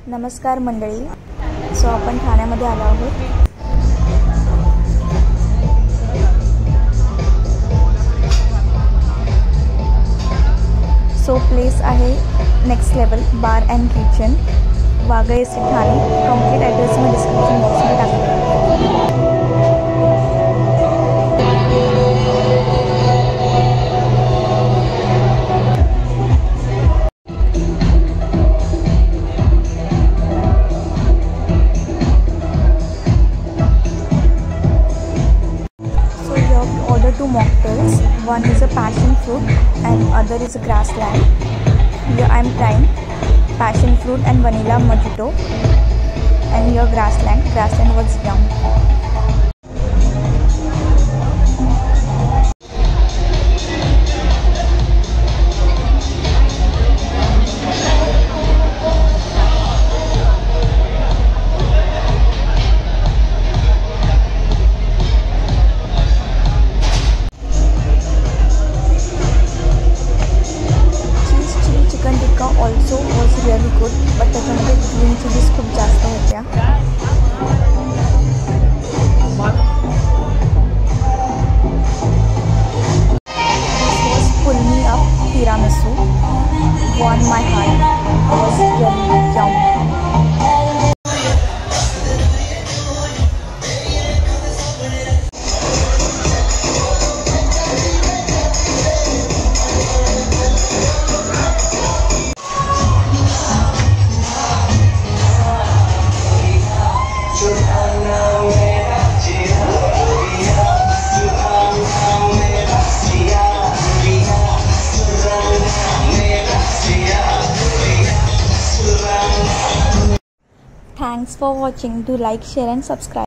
नमस्कार मंडळी. सो आपण ठाण्यामध्ये आलो आहोत. सो प्लेस आहे next level bar and kitchen, Wagle street Thane. Complete address मी डिस्क्रिप्शन बॉक्समध्ये टाकते. Two mocktails. One is a passion fruit and other is a grassland. Here I am trying passion fruit and vanilla mojito, and here grassland. Grassland was yum. Also was really good, but त्याच्यामध्ये green chillies खूप जास्त होत्या. This was pull me up tiramisu. Won my heart. It was really yum. Thanks for watching. Do like, share and subscribe.